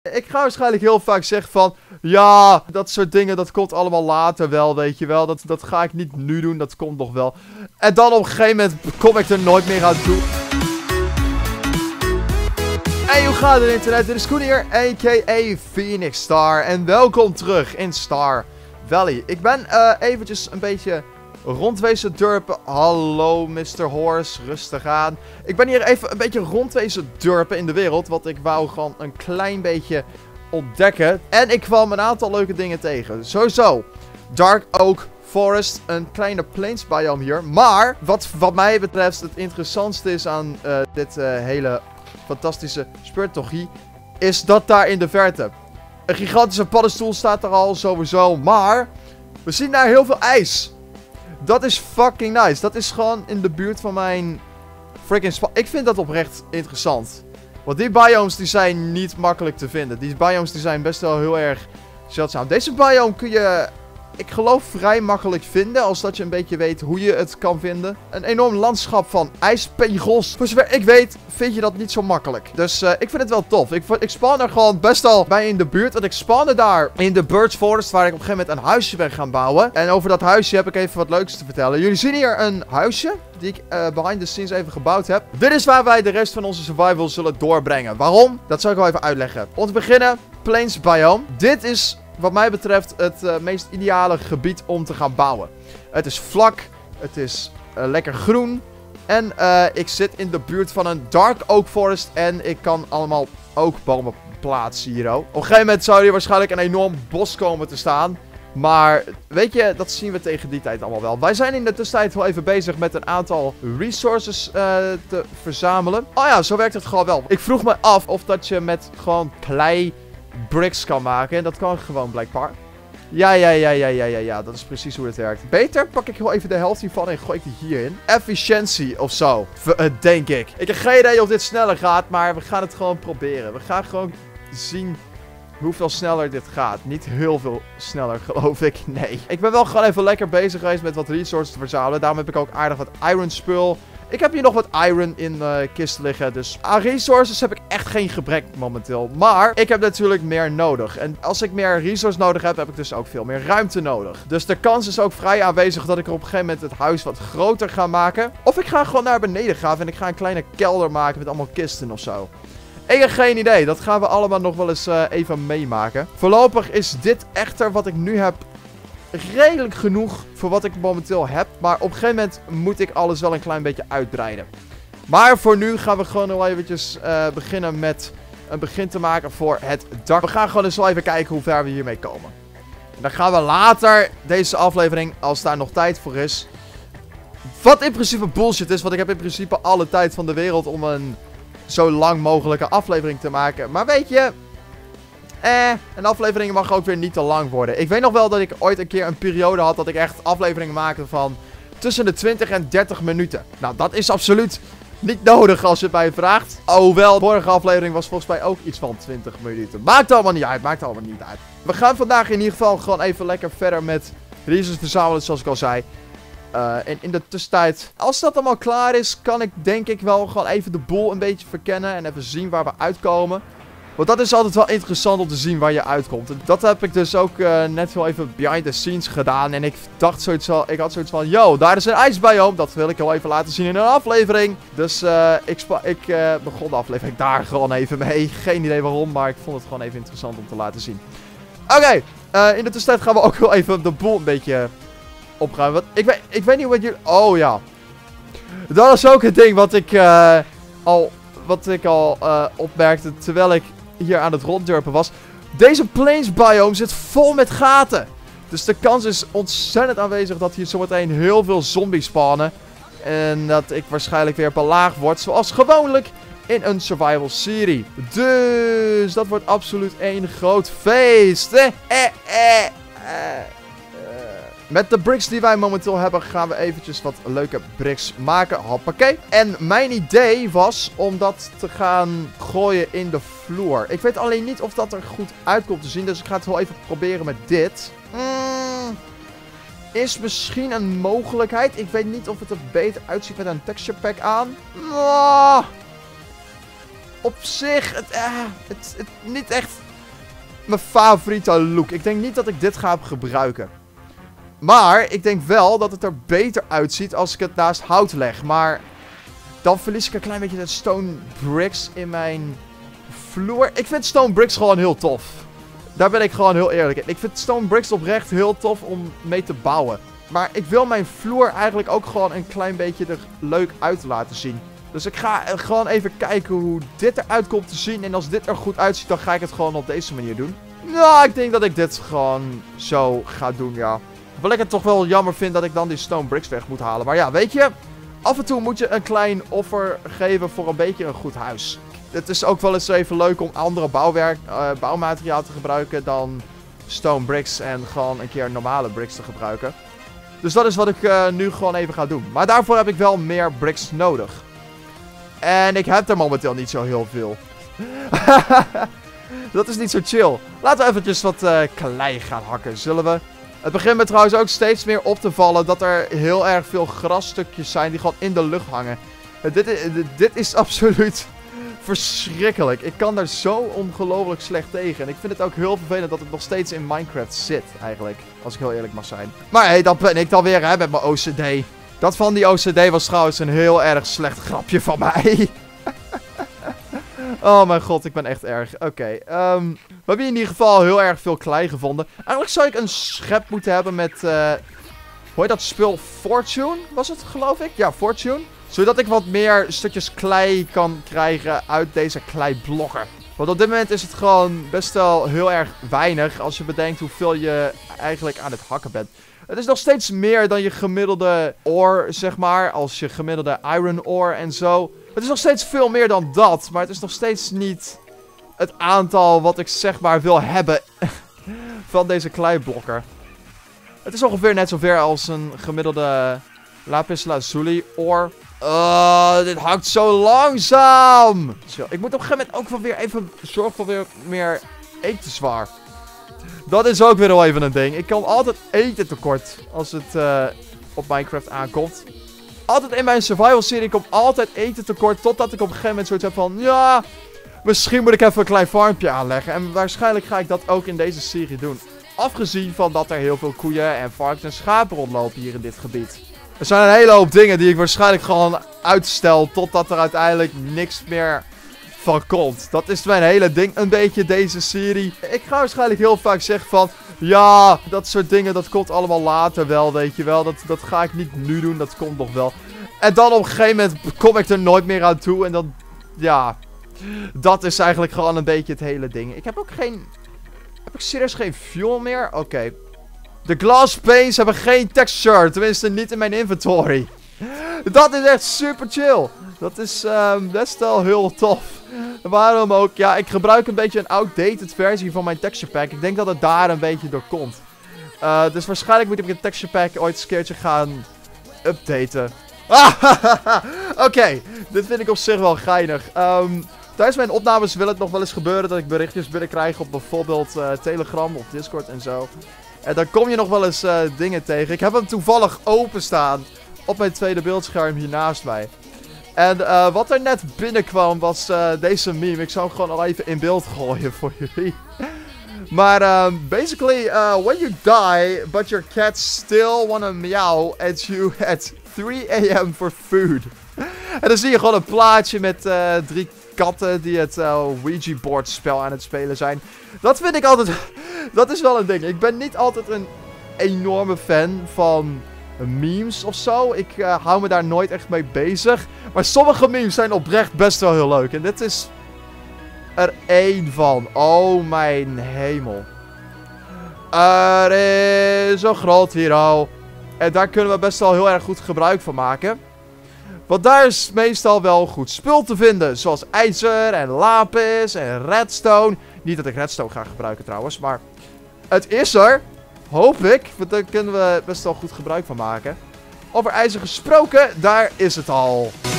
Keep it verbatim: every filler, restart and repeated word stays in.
Ik ga waarschijnlijk heel vaak zeggen van... Ja, dat soort dingen, dat komt allemaal later wel, weet je wel. Dat, dat ga ik niet nu doen, dat komt nog wel. En dan op een gegeven moment kom ik er nooit meer aan toe. Hey, hoe gaat het internet? Dit is Koen hier, a k a. Phoenix Star. En welkom terug in Star Valley. Ik ben uh, eventjes een beetje rondwezen durpen. Hallo, mister Horse. Rustig aan. Ik ben hier even een beetje rondwezen durpen in de wereld. Want ik wou gewoon een klein beetje ontdekken. En ik kwam een aantal leuke dingen tegen. Sowieso. Dark Oak Forest. Een kleine plains biome hier. Maar, wat, wat mij betreft het interessantste is aan uh, dit uh, hele fantastische speurtochie, is dat daar in de verte een gigantische paddenstoel staat er al sowieso. Maar we zien daar heel veel ijs. Dat is fucking nice. Dat is gewoon in de buurt van mijn freaking spa. Ik vind dat oprecht interessant. Want die biomes die zijn niet makkelijk te vinden. Die biomes die zijn best wel heel erg zeldzaam. Deze biome kun je, ik geloof, vrij makkelijk vinden. Als dat je een beetje weet hoe je het kan vinden. Een enorm landschap van ijspegels. Voor zover ik weet, vind je dat niet zo makkelijk. Dus uh, ik vind het wel tof. Ik, ik spawn er gewoon best al bij in de buurt. Want ik spawnde daar in de Birch Forest, waar ik op een gegeven moment een huisje ben gaan bouwen. En over dat huisje heb ik even wat leuks te vertellen. Jullie zien hier een huisje die ik uh, behind the scenes even gebouwd heb. Dit is waar wij de rest van onze survival zullen doorbrengen. Waarom? Dat zal ik wel even uitleggen. Om te beginnen, Plains Biome. Dit is, wat mij betreft, het uh, meest ideale gebied om te gaan bouwen. Het is vlak. Het is uh, lekker groen. En uh, ik zit in de buurt van een Dark Oak Forest. En ik kan allemaal oakbomen plaatsen hier ook. Op een gegeven moment zou hier waarschijnlijk een enorm bos komen te staan. Maar weet je, dat zien we tegen die tijd allemaal wel. Wij zijn in de tussentijd wel even bezig met een aantal resources uh, te verzamelen. Oh ja, zo werkt het gewoon wel. Ik vroeg me af of dat je met gewoon klei bricks kan maken. En dat kan gewoon blijkbaar. Ja, ja, ja, ja, ja, ja, ja. Dat is precies hoe het werkt. Beter pak ik wel even de helft hiervan en gooi ik die hierin. Efficiëntie of zo. V uh, denk ik. Ik heb geen idee of dit sneller gaat, maar we gaan het gewoon proberen. We gaan gewoon zien hoeveel sneller dit gaat. Niet heel veel sneller, geloof ik. Nee. Ik ben wel gewoon even lekker bezig geweest met wat resources te verzamelen. Daarom heb ik ook aardig wat iron spul. Ik heb hier nog wat iron in de uh, kist liggen. Dus aan resources heb ik echt geen gebrek momenteel. Maar ik heb natuurlijk meer nodig. En als ik meer resources nodig heb, heb ik dus ook veel meer ruimte nodig. Dus de kans is ook vrij aanwezig dat ik er op een gegeven moment het huis wat groter ga maken. Of ik ga gewoon naar beneden gaan en ik ga een kleine kelder maken met allemaal kisten of zo. Ik heb geen idee. Dat gaan we allemaal nog wel eens uh, even meemaken. Voorlopig is dit echter wat ik nu heb redelijk genoeg voor wat ik momenteel heb. Maar op een gegeven moment moet ik alles wel een klein beetje uitbreiden. Maar voor nu gaan we gewoon nog eventjes uh, beginnen met een begin te maken voor het dak. We gaan gewoon eens wel even kijken hoe ver we hiermee komen. En dan gaan we later deze aflevering, als daar nog tijd voor is. Wat in principe bullshit is, want ik heb in principe alle tijd van de wereld om een zo lang mogelijke aflevering te maken. Maar weet je, Eh, een aflevering mag ook weer niet te lang worden. Ik weet nog wel dat ik ooit een keer een periode had dat ik echt afleveringen maakte van tussen de twintig en dertig minuten. Nou, dat is absoluut niet nodig als je het mij vraagt. Hoewel, de vorige aflevering was volgens mij ook iets van twintig minuten. Maakt allemaal niet uit, maakt allemaal niet uit. We gaan vandaag in ieder geval gewoon even lekker verder met resources verzamelen, zoals ik al zei. Uh, en in de tussentijd, als dat allemaal klaar is, kan ik denk ik wel gewoon even de boel een beetje verkennen en even zien waar we uitkomen. Want dat is altijd wel interessant om te zien waar je uitkomt. En dat heb ik dus ook uh, net wel even behind the scenes gedaan. En ik dacht zoiets wel, ik had zoiets van, yo, daar is een ijsbiome. Dat wil ik wel even laten zien in een aflevering. Dus uh, ik, ik uh, begon de aflevering daar gewoon even mee. Geen idee waarom, maar ik vond het gewoon even interessant om te laten zien. Oké, okay, uh, in de tussentijd gaan we ook wel even de boel een beetje opruimen. Want ik weet, ik weet niet wat jullie... Oh ja. Dat is ook het ding wat ik uh, al, wat ik al uh, opmerkte terwijl ik hier aan het ronddurpen was. Deze plains biome zit vol met gaten. Dus de kans is ontzettend aanwezig dat hier zometeen heel veel zombies spawnen. En dat ik waarschijnlijk weer belaagd word. Zoals gewoonlijk in een survival serie. Dus dat wordt absoluut één groot feest. Eh, eh, eh, eh. Met de bricks die wij momenteel hebben gaan we eventjes wat leuke bricks maken. Hoppakee. En mijn idee was om dat te gaan gooien in de vloer. Ik weet alleen niet of dat er goed uitkomt te zien. Dus ik ga het wel even proberen met dit. Mm, is misschien een mogelijkheid. Ik weet niet of het er beter uitziet met een texture pack aan. Oh, op zich, het, uh, het, het niet echt mijn favoriete look. Ik denk niet dat ik dit ga gebruiken. Maar ik denk wel dat het er beter uitziet als ik het naast hout leg. Maar dan verlies ik een klein beetje de stone bricks in mijn vloer. Ik vind stone bricks gewoon heel tof. Daar ben ik gewoon heel eerlijk in. Ik vind stone bricks oprecht heel tof om mee te bouwen. Maar ik wil mijn vloer eigenlijk ook gewoon een klein beetje er leuk uit laten zien. Dus ik ga gewoon even kijken hoe dit eruit komt te zien. En als dit er goed uitziet, dan ga ik het gewoon op deze manier doen. Nou, ik denk dat ik dit gewoon zo ga doen, ja. Hoewel ik het toch wel jammer vind dat ik dan die stone bricks weg moet halen. Maar ja, weet je, af en toe moet je een klein offer geven voor een beetje een goed huis. Het is ook wel eens even leuk om andere bouwwerk, uh, bouwmateriaal te gebruiken dan stone bricks en gewoon een keer normale bricks te gebruiken. Dus dat is wat ik uh, nu gewoon even ga doen. Maar daarvoor heb ik wel meer bricks nodig. En ik heb er momenteel niet zo heel veel. Dat is niet zo chill. Laten we eventjes wat uh, klei gaan hakken, zullen we? Het begint me trouwens ook steeds meer op te vallen dat er heel erg veel grasstukjes zijn die gewoon in de lucht hangen. Uh, dit, is, dit is absoluut verschrikkelijk. Ik kan daar zo ongelooflijk slecht tegen. En ik vind het ook heel vervelend dat het nog steeds in Minecraft zit, eigenlijk. Als ik heel eerlijk mag zijn. Maar hé, hey, dat ben ik dan weer, hè, met mijn O C D. Dat van die O C D was trouwens een heel erg slecht grapje van mij. Oh mijn god, ik ben echt erg. Oké, okay, um, we hebben in ieder geval heel erg veel klei gevonden. Eigenlijk zou ik een schep moeten hebben met, uh, hoe heet dat spul? Fortune was het, geloof ik? Ja, Fortune. Zodat ik wat meer stukjes klei kan krijgen uit deze kleiblokken. Want op dit moment is het gewoon best wel heel erg weinig als je bedenkt hoeveel je eigenlijk aan het hakken bent. Het is nog steeds meer dan je gemiddelde ore, zeg maar. Als je gemiddelde iron ore en zo. Het is nog steeds veel meer dan dat. Maar het is nog steeds niet het aantal wat ik zeg maar wil hebben van deze kleiblokken. Het is ongeveer net zover als een gemiddelde lapis lazuli ore. Oh, dit hakt zo langzaam. Zo, ik moet op een gegeven moment ook wel weer even zorgen voor weer meer etenswaar. Dat is ook weer wel even een ding. Ik kan altijd eten tekort als het uh, op Minecraft aankomt. Altijd in mijn survival serie komt altijd eten tekort. Totdat ik op een gegeven moment zoiets heb van... Ja, misschien moet ik even een klein farmpje aanleggen. En waarschijnlijk ga ik dat ook in deze serie doen. Afgezien van dat er heel veel koeien en varkens en schapen rondlopen hier in dit gebied. Er zijn een hele hoop dingen die ik waarschijnlijk gewoon uitstel. Totdat er uiteindelijk niks meer van komt. Dat is mijn hele ding een beetje deze serie. Ik ga waarschijnlijk heel vaak zeggen van... Ja, dat soort dingen, dat komt allemaal later wel, weet je wel. Dat, dat ga ik niet nu doen, dat komt nog wel. En dan op een gegeven moment kom ik er nooit meer aan toe. En dan, ja... Dat is eigenlijk gewoon een beetje het hele ding. Ik heb ook geen... Heb ik serieus geen fuel meer? Oké. Okay. De glass panes hebben geen texture. Tenminste, niet in mijn inventory. Dat is echt super chill. Dat is um, best wel heel tof. Waarom ook? Ja, ik gebruik een beetje een outdated versie van mijn texture pack. Ik denk dat het daar een beetje door komt. Uh, dus waarschijnlijk moet ik een texture pack ooit eens een keertje gaan updaten. Oké, okay. Dit vind ik op zich wel geinig. Um, tijdens mijn opnames wil het nog wel eens gebeuren dat ik berichtjes binnenkrijg op bijvoorbeeld uh, Telegram of Discord en zo. En dan kom je nog wel eens uh, dingen tegen. Ik heb hem toevallig openstaan op mijn tweede beeldscherm hier naast mij. En uh, wat er net binnenkwam was uh, deze meme. Ik zou hem gewoon al even in beeld gooien voor jullie. Maar um, basically, uh, when you die, but your cats still wanna meow at you at three a m for food. En dan zie je gewoon een plaatje met uh, drie katten die het uh, Ouija board spel aan het spelen zijn. Dat vind ik altijd... Dat is wel een ding. Ik ben niet altijd een enorme fan van memes of zo. Ik uh, hou me daar nooit echt mee bezig. Maar sommige memes zijn oprecht best wel heel leuk. En dit is er één van. Oh mijn hemel. Er is een groot hero. En daar kunnen we best wel heel erg goed gebruik van maken. Want daar is meestal wel goed spul te vinden. Zoals ijzer en lapis en redstone. Niet dat ik redstone ga gebruiken trouwens. Maar het is er. Hoop ik. Want daar kunnen we best wel goed gebruik van maken. Over ijzer gesproken. Daar is het al.